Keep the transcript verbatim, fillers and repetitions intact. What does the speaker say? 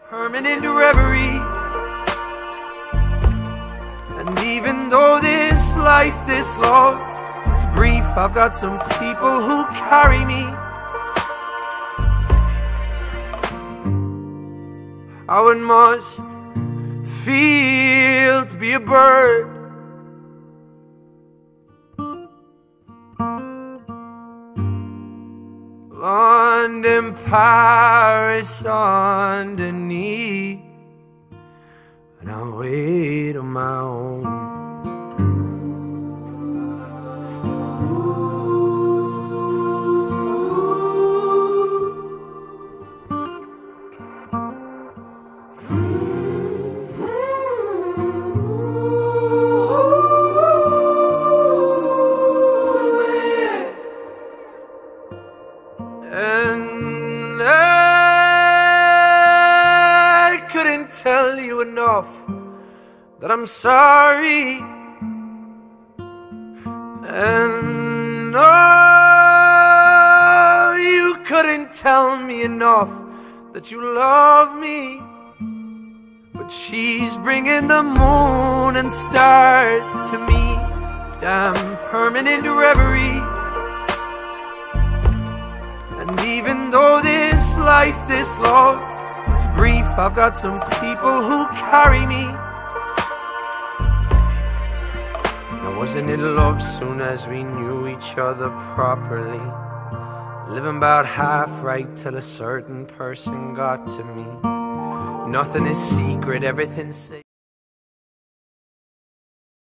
permanent reverie. And even though this life, this love is brief, I've got some people who carry me. How it must feel to be a bird, London, Paris underneath, and I wait on my own. And I couldn't tell you enough that I'm sorry. And oh, you couldn't tell me enough that you love me. But she's bringing the moon and stars to me, damn permanent reverie. And even though this life, this love is brief, I've got some people who carry me. Now wasn't it love soon as we knew each other properly? Living about half right till a certain person got to me. Nothing is secret, everything's safe.